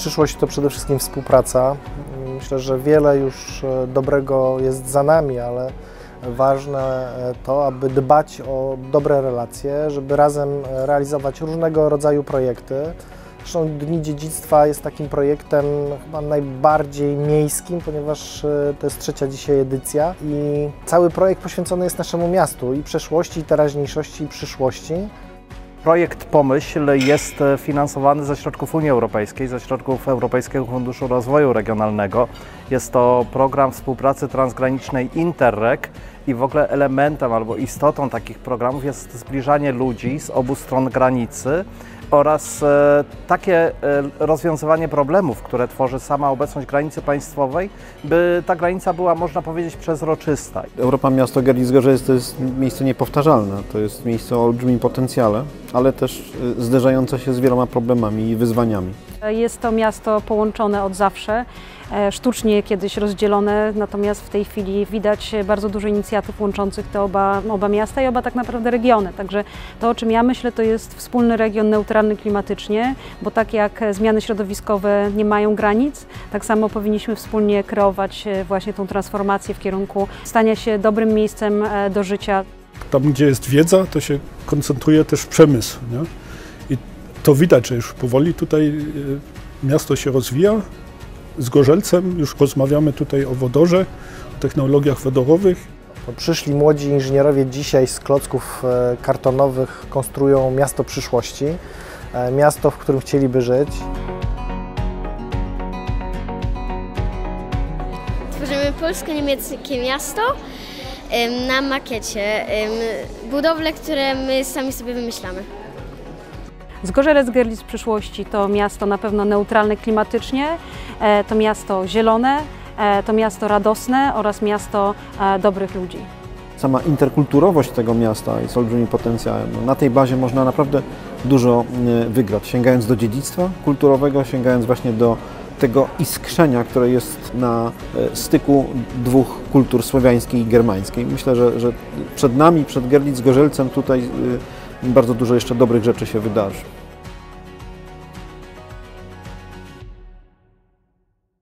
Przyszłość to przede wszystkim współpraca. Myślę, że wiele już dobrego jest za nami, ale ważne to, aby dbać o dobre relacje, żeby razem realizować różnego rodzaju projekty. Zresztą Dni Dziedzictwa jest takim projektem chyba najbardziej miejskim, ponieważ to jest 3. dzisiaj edycja i cały projekt poświęcony jest naszemu miastu i przeszłości, i teraźniejszości, i przyszłości. Projekt Pomyśl jest finansowany ze środków Unii Europejskiej, ze środków Europejskiego Funduszu Rozwoju Regionalnego. Jest to program współpracy transgranicznej Interreg i w ogóle elementem albo istotą takich programów jest zbliżanie ludzi z obu stron granicy oraz takie rozwiązywanie problemów, które tworzy sama obecność granicy państwowej, by ta granica była, można powiedzieć, przezroczysta. Europa Miasto Görlitz-Gorzelice to jest miejsce niepowtarzalne, to jest miejsce o olbrzymim potencjale, ale też zderzające się z wieloma problemami i wyzwaniami. Jest to miasto połączone od zawsze, sztucznie kiedyś rozdzielone, natomiast w tej chwili widać bardzo dużo inicjatyw łączących te oba miasta i oba tak naprawdę regiony. Także to, o czym ja myślę, to jest wspólny region neutralny klimatycznie, bo tak jak zmiany środowiskowe nie mają granic, tak samo powinniśmy wspólnie kreować właśnie tą transformację w kierunku stania się dobrym miejscem do życia. Tam, gdzie jest wiedza, to się koncentruje też przemysł, nie? I to widać, że już powoli tutaj miasto się rozwija. Z Gorzelcem już rozmawiamy tutaj o wodorze, o technologiach wodorowych. Przyszli młodzi inżynierowie dzisiaj z klocków kartonowych konstruują miasto przyszłości, miasto, w którym chcieliby żyć. Tworzymy polsko-niemieckie miasto na makiecie, budowle, które my sami sobie wymyślamy. Zgorzelec-Görlitz przyszłości to miasto na pewno neutralne klimatycznie, to miasto zielone, to miasto radosne oraz miasto dobrych ludzi. Sama interkulturowość tego miasta jest olbrzymim potencjałem. Na tej bazie można naprawdę dużo wygrać, sięgając do dziedzictwa kulturowego, sięgając właśnie do tego iskrzenia, które jest na styku dwóch kultur słowiańskiej i germańskiej. Myślę, że przed nami, przed Görlitz-Gorzelcem tutaj bardzo dużo jeszcze dobrych rzeczy się wydarzy.